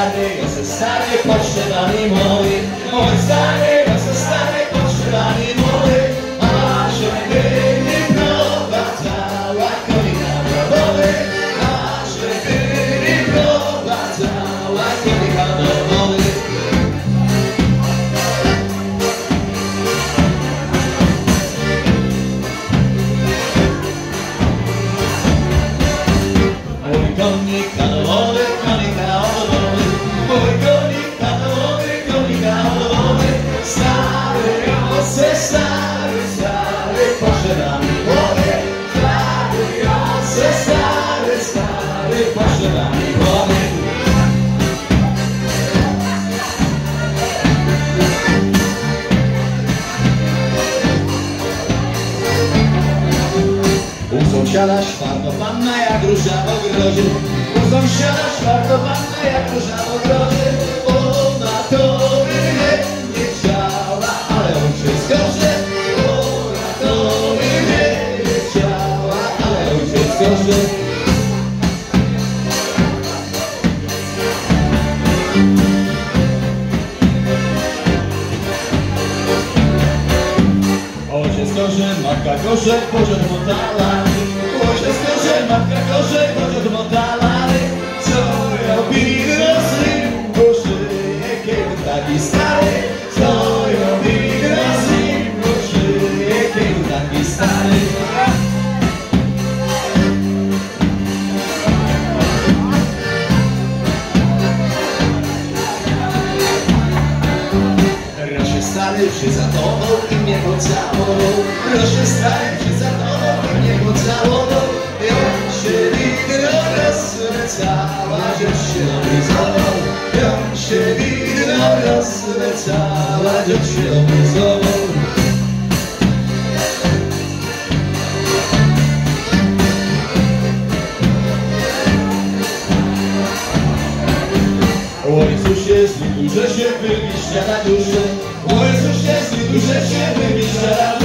stanie, ja se stanie potrzebami moje. Oj stanie, ja se stanie potrzebami moje. A że nie prowadzała konika wody. A że nie prowadzała konika wody. Konika do wody, konika do wody. Mój konika do wody, konika do wody. Stary, ose, stary, stary, potrzebami wody. Stary, ose, stary, stary, potrzebami wody. U sąsiada szwarno panna jak róża w ogrodzie. U sąsiada szwarno panna jak róża w ogrodzie. Ona to nie chciała, ale ojciec gorzej. Ona to nie chciała, ale ojciec gorzej. Ojciec gorzej, matka gorzej, podział montalany. Ojciec gorzej, matka gorzej, podział montalany. Co robi rozrym, bo żyje kiedy taki stary. Co robi rozrym, bo żyje kiedy taki stary. Rośnie stary, się za tobą i mnie pocałował. Rośnie stary, się za tobą i mnie pocałował. Jak się widno rozlecała, rzecz się oblizował. Jak się widno rozlecała, rzecz się oblizował. O Jezusie, zlituj, że się wymieszcza na duszę. O Jezusie, zlituj, że się wymieszcza na duszę.